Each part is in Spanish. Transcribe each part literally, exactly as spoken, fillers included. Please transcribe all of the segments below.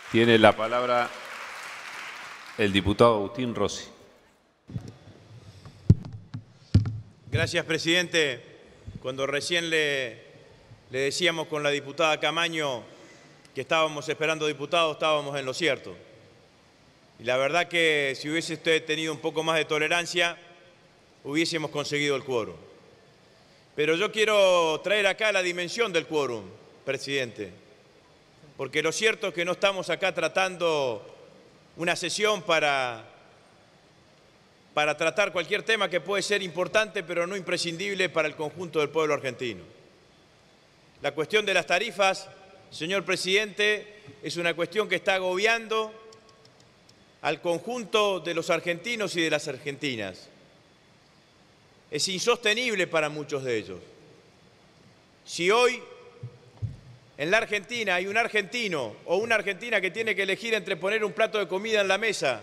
Tiene la palabra el diputado Agustín Rossi. Gracias, presidente. Cuando recién le, le decíamos con la diputada Camaño que estábamos esperando diputados, estábamos en lo cierto. Y la verdad que si hubiese usted tenido un poco más de tolerancia, hubiésemos conseguido el quórum. Pero yo quiero traer acá la dimensión del quórum, presidente. Porque lo cierto es que no estamos acá tratando una sesión para, para tratar cualquier tema que puede ser importante, pero no imprescindible para el conjunto del pueblo argentino. La cuestión de las tarifas, señor presidente, es una cuestión que está agobiando al conjunto de los argentinos y de las argentinas. Es insostenible para muchos de ellos. Si hoy en la Argentina hay un argentino o una argentina que tiene que elegir entre poner un plato de comida en la mesa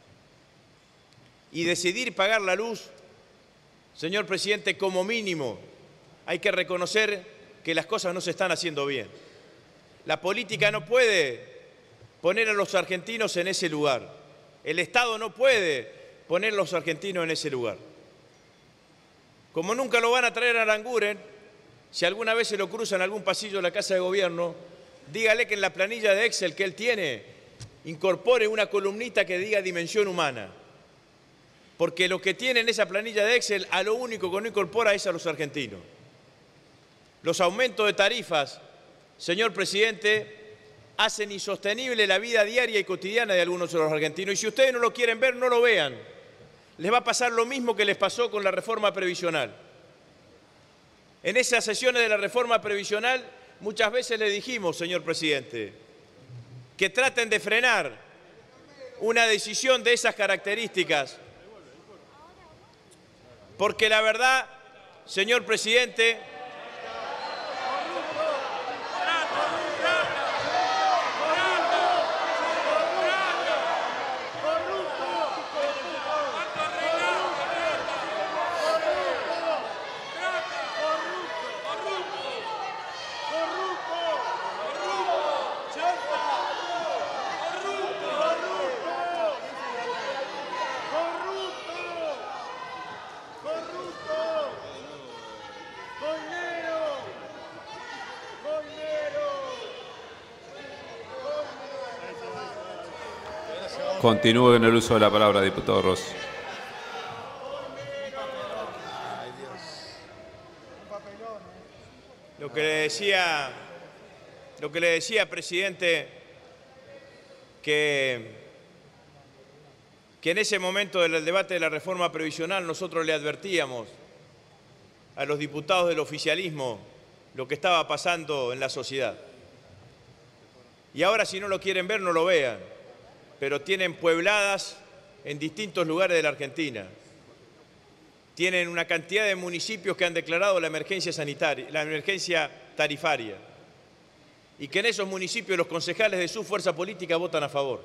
y decidir pagar la luz, señor presidente, como mínimo hay que reconocer que las cosas no se están haciendo bien. La política no puede poner a los argentinos en ese lugar. El Estado no puede poner a los argentinos en ese lugar. Como nunca lo van a traer a Aranguren, si alguna vez se lo cruza en algún pasillo de la Casa de Gobierno, dígale que en la planilla de Excel que él tiene, incorpore una columnita que diga dimensión humana. Porque lo que tiene en esa planilla de Excel, a lo único que no incorpora es a los argentinos. Los aumentos de tarifas, señor presidente, hacen insostenible la vida diaria y cotidiana de algunos de los argentinos. Y si ustedes no lo quieren ver, no lo vean. Les va a pasar lo mismo que les pasó con la reforma previsional. En esas sesiones de la reforma previsional muchas veces le dijimos, señor presidente, que traten de frenar una decisión de esas características. Porque la verdad, señor presidente, Continúe en el uso de la palabra, diputado Rossi. Lo que le decía, lo que le decía, presidente, que, que en ese momento del debate de la reforma previsional nosotros le advertíamos a los diputados del oficialismo lo que estaba pasando en la sociedad. Y ahora, si no lo quieren ver, no lo vean, pero tienen puebladas en distintos lugares de la Argentina. Tienen una cantidad de municipios que han declarado la emergencia sanitaria, la emergencia tarifaria, y que en esos municipios los concejales de su fuerza política votan a favor.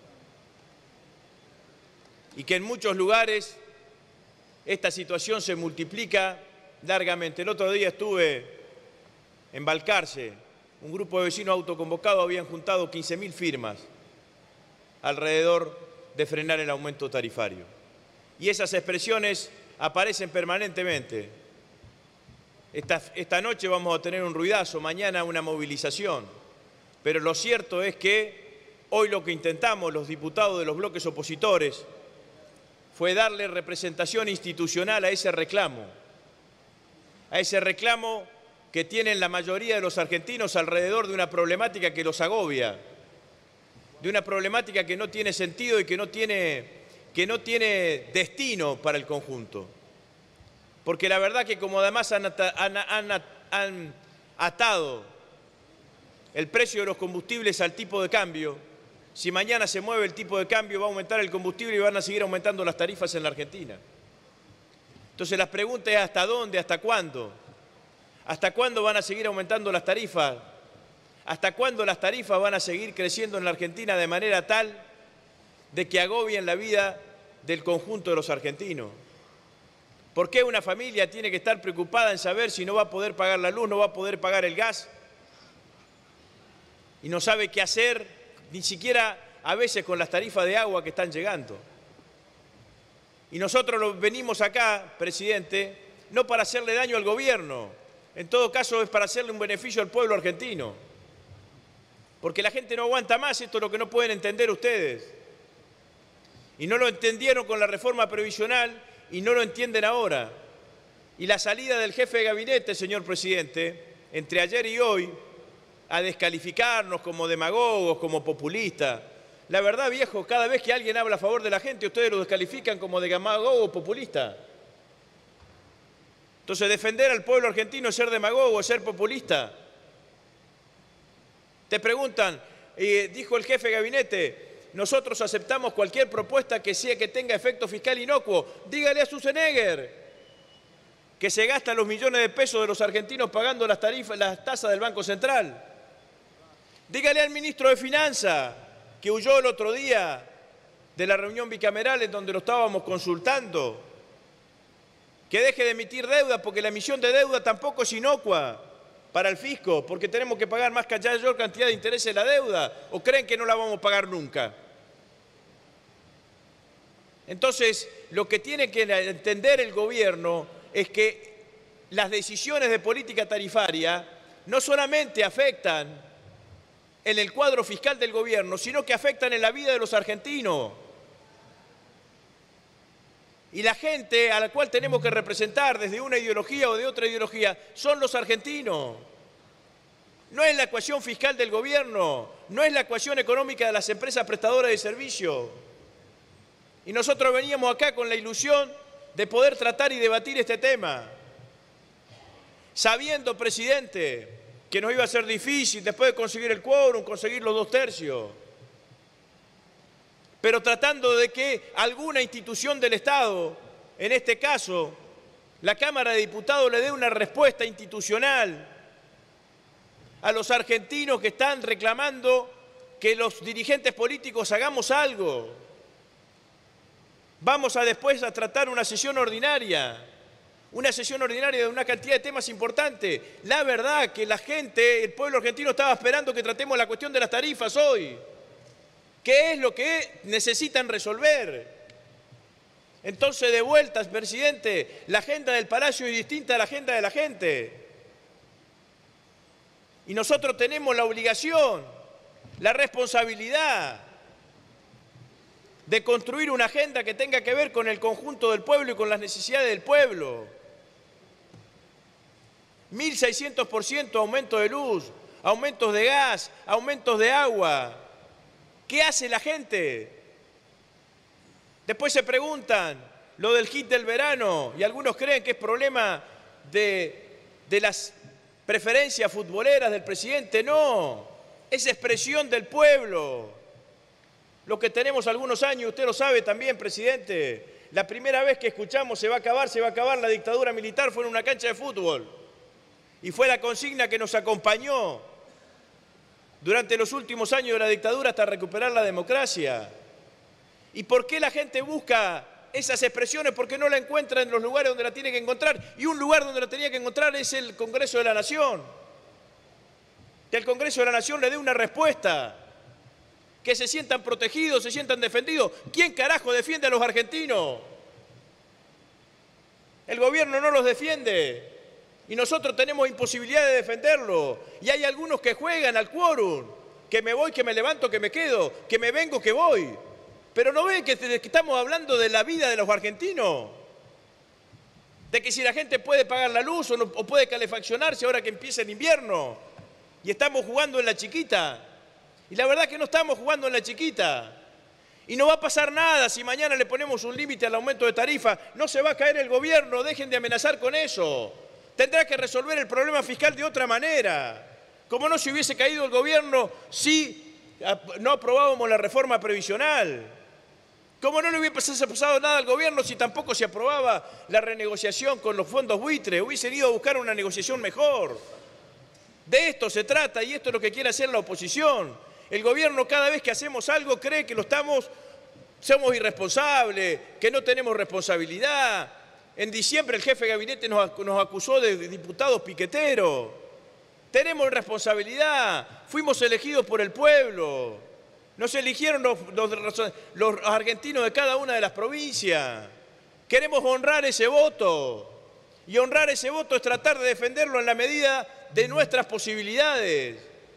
Y que en muchos lugares esta situación se multiplica largamente. El otro día estuve en Balcarce, un grupo de vecinos autoconvocados habían juntado quince mil firmas alrededor de frenar el aumento tarifario. Y esas expresiones aparecen permanentemente. Esta, esta noche vamos a tener un ruidazo, mañana una movilización. Pero lo cierto es que hoy lo que intentamos los diputados de los bloques opositores fue darle representación institucional a ese reclamo, a ese reclamo que tienen la mayoría de los argentinos alrededor de una problemática que los agobia, de una problemática que no tiene sentido y que no tiene, que no tiene destino para el conjunto. Porque la verdad que como además han, han, han, han atado el precio de los combustibles al tipo de cambio, si mañana se mueve el tipo de cambio va a aumentar el combustible y van a seguir aumentando las tarifas en la Argentina. Entonces la pregunta es ¿hasta dónde? ¿Hasta cuándo? ¿Hasta cuándo van a seguir aumentando las tarifas? ¿Hasta cuándo las tarifas van a seguir creciendo en la Argentina de manera tal de que agobien la vida del conjunto de los argentinos? ¿Por qué una familia tiene que estar preocupada en saber si no va a poder pagar la luz, no va a poder pagar el gas? Y no sabe qué hacer ni siquiera a veces con las tarifas de agua que están llegando. Y nosotros venimos acá, presidente, no para hacerle daño al gobierno, en todo caso es para hacerle un beneficio al pueblo argentino. Porque la gente no aguanta más, esto es lo que no pueden entender ustedes. Y no lo entendieron con la reforma previsional y no lo entienden ahora. Y la salida del jefe de gabinete, señor presidente, entre ayer y hoy, a descalificarnos como demagogos, como populistas. La verdad, viejo, cada vez que alguien habla a favor de la gente, ustedes lo descalifican como de demagogo o populista. Entonces, defender al pueblo argentino es ser demagogo, es ser populista. Te preguntan, eh, dijo el jefe de gabinete, nosotros aceptamos cualquier propuesta que sea que tenga efecto fiscal inocuo. Dígale a Schwarzenegger que se gastan los millones de pesos de los argentinos pagando las tarifas, las tasas del Banco Central. Dígale al ministro de Finanzas, que huyó el otro día de la reunión bicameral en donde lo estábamos consultando, que deje de emitir deuda, porque la emisión de deuda tampoco es inocua para el fisco, porque tenemos que pagar más mayor cantidad de intereses de la deuda, o creen que no la vamos a pagar nunca. Entonces, lo que tiene que entender el gobierno es que las decisiones de política tarifaria no solamente afectan en el cuadro fiscal del gobierno, sino que afectan en la vida de los argentinos. Y la gente a la cual tenemos que representar desde una ideología o de otra ideología son los argentinos. No es la ecuación fiscal del gobierno, no es la ecuación económica de las empresas prestadoras de servicios. Y nosotros veníamos acá con la ilusión de poder tratar y debatir este tema, sabiendo, presidente, que nos iba a ser difícil después de conseguir el quórum, conseguir los dos tercios, pero tratando de que alguna institución del Estado, en este caso, la Cámara de Diputados, le dé una respuesta institucional a los argentinos que están reclamando que los dirigentes políticos hagamos algo. Vamos a después a tratar una sesión ordinaria, una sesión ordinaria de una cantidad de temas importantes. La verdad que la gente, el pueblo argentino estaba esperando que tratemos la cuestión de las tarifas hoy. ¿Qué es lo que necesitan resolver? Entonces, de vueltas, presidente, la agenda del Palacio es distinta a la agenda de la gente. Y nosotros tenemos la obligación, la responsabilidad de construir una agenda que tenga que ver con el conjunto del pueblo y con las necesidades del pueblo. mil seiscientos por ciento aumento de luz, aumentos de gas, aumentos de agua. ¿Qué hace la gente? Después se preguntan lo del hit del verano y algunos creen que es problema de, de las preferencias futboleras del presidente. No, es expresión del pueblo. Lo que tenemos algunos años, usted lo sabe también, presidente, la primera vez que escuchamos se va a acabar, se va a acabar la dictadura militar fue en una cancha de fútbol. Y fue la consigna que nos acompañó durante los últimos años de la dictadura hasta recuperar la democracia. ¿Y por qué la gente busca esas expresiones? Porque no la encuentra en los lugares donde la tiene que encontrar. Y un lugar donde la tenía que encontrar es el Congreso de la Nación. Que el Congreso de la Nación le dé una respuesta. Que se sientan protegidos, se sientan defendidos. ¿Quién carajo defiende a los argentinos? El gobierno no los defiende y nosotros tenemos imposibilidad de defenderlo. Y hay algunos que juegan al quórum, que me voy, que me levanto, que me quedo, que me vengo, que voy. Pero no ven que estamos hablando de la vida de los argentinos, de que si la gente puede pagar la luz o, no, o puede calefaccionarse ahora que empieza el invierno y estamos jugando en la chiquita. Y la verdad que no estamos jugando en la chiquita. Y no va a pasar nada si mañana le ponemos un límite al aumento de tarifa. No se va a caer el gobierno, dejen de amenazar con eso. Tendrá que resolver el problema fiscal de otra manera. Como no se hubiese caído el gobierno si no aprobábamos la reforma previsional. Como no le hubiese pasado nada al gobierno si tampoco se aprobaba la renegociación con los fondos buitre. Hubiesen ido a buscar una negociación mejor. De esto se trata y esto es lo que quiere hacer la oposición. El gobierno cada vez que hacemos algo cree que lo estamos, somos irresponsables, que no tenemos responsabilidad. En diciembre el jefe de gabinete nos, nos acusó de diputados piqueteros. Tenemos responsabilidad, fuimos elegidos por el pueblo. Nos eligieron los, los, los argentinos de cada una de las provincias. Queremos honrar ese voto. Y honrar ese voto es tratar de defenderlo en la medida de nuestras posibilidades.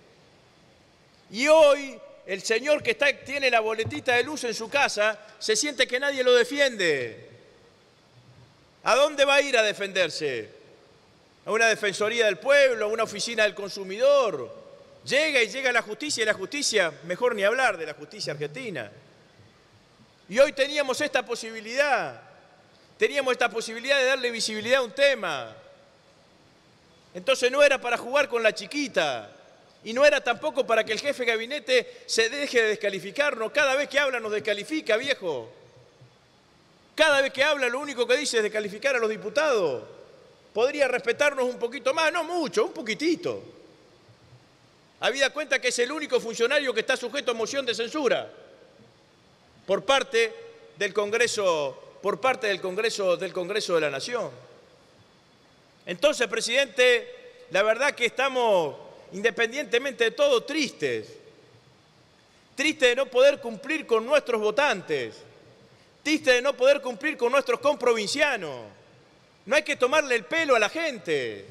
Y hoy el señor que está, tiene la boletita de luz en su casa se siente que nadie lo defiende. ¿A dónde va a ir a defenderse? ¿A una defensoría del pueblo? ¿A una oficina del consumidor? Llega y llega a la justicia, y la justicia, mejor ni hablar de la justicia argentina. Y hoy teníamos esta posibilidad, teníamos esta posibilidad de darle visibilidad a un tema. Entonces no era para jugar con la chiquita, y no era tampoco para que el jefe de gabinete se deje de descalificarnos. Cada vez que habla nos descalifica, viejo. Cada vez que habla lo único que dice es descalificar a los diputados. Podría respetarnos un poquito más, no mucho, un poquitito. Habida cuenta que es el único funcionario que está sujeto a moción de censura por parte del Congreso, por parte del Congreso, del Congreso de la Nación. Entonces, presidente, la verdad que estamos, independientemente de todo, tristes. Tristes de no poder cumplir con nuestros votantes. Tristes de no poder cumplir con nuestros comprovincianos. No hay que tomarle el pelo a la gente.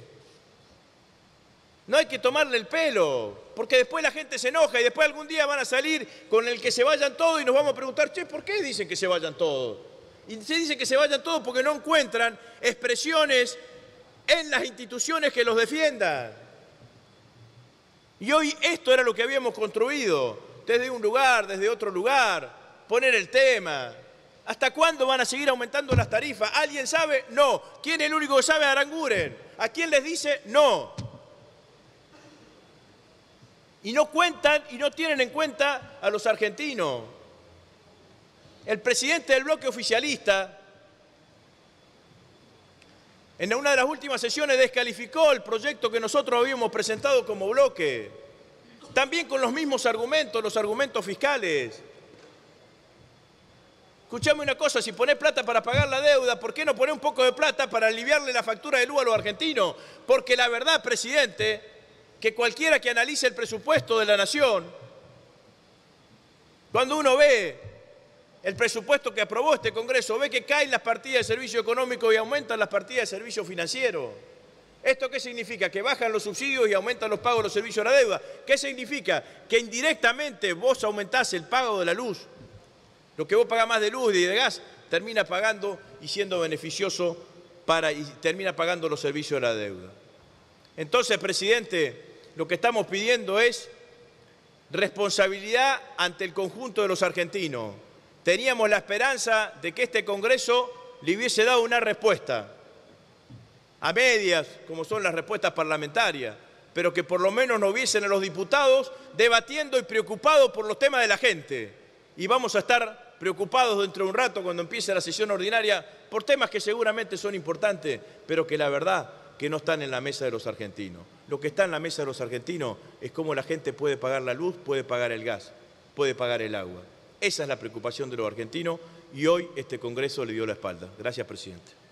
No hay que tomarle el pelo, porque después la gente se enoja y después algún día van a salir con el que se vayan todos y nos vamos a preguntar, che, ¿por qué dicen que se vayan todos? Y se dice que se vayan todos porque no encuentran expresiones en las instituciones que los defiendan. Y hoy esto era lo que habíamos construido, desde un lugar, desde otro lugar, poner el tema. ¿Hasta cuándo van a seguir aumentando las tarifas? ¿Alguien sabe? No. ¿Quién es el único que sabe? Aranguren. ¿A quién les dice? No. Y no cuentan y no tienen en cuenta a los argentinos. El presidente del bloque oficialista, en una de las últimas sesiones, descalificó el proyecto que nosotros habíamos presentado como bloque. También con los mismos argumentos, los argumentos fiscales. Escuchame una cosa, si ponés plata para pagar la deuda, ¿por qué no ponés un poco de plata para aliviarle la factura de luz a los argentinos? Porque la verdad, presidente, que cualquiera que analice el presupuesto de la Nación, cuando uno ve el presupuesto que aprobó este Congreso, ve que caen las partidas de servicio económico y aumentan las partidas de servicio financiero. ¿Esto qué significa? Que bajan los subsidios y aumentan los pagos de los servicios a la deuda. ¿Qué significa? Que indirectamente vos aumentás el pago de la luz. Lo que vos pagás más de luz y de gas termina pagando y siendo beneficioso para, y termina pagando los servicios de la deuda. Entonces, presidente, lo que estamos pidiendo es responsabilidad ante el conjunto de los argentinos. Teníamos la esperanza de que este Congreso le hubiese dado una respuesta, a medias, como son las respuestas parlamentarias, pero que por lo menos no hubiesen a los diputados debatiendo y preocupados por los temas de la gente. Y vamos a estar preocupados dentro de un rato, cuando empiece la sesión ordinaria, por temas que seguramente son importantes, pero que la verdad que no están en la mesa de los argentinos. Lo que está en la mesa de los argentinos es cómo la gente puede pagar la luz, puede pagar el gas, puede pagar el agua. Esa es la preocupación de los argentinos y hoy este Congreso le dio la espalda. Gracias, presidente.